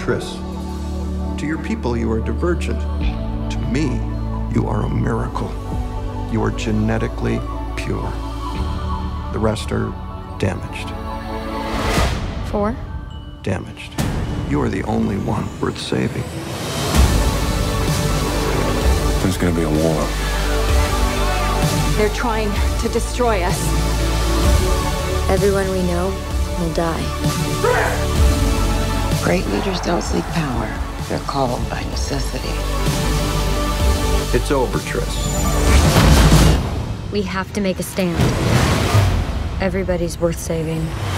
Triss, to your people, you are divergent. To me, you are a miracle. You are genetically pure. The rest are damaged. 4? Damaged. You are the only one worth saving. There's gonna be a war. They're trying to destroy us. Everyone we know will die. Great leaders don't seek power. They're called by necessity. It's over, Triss. We have to make a stand. Everybody's worth saving.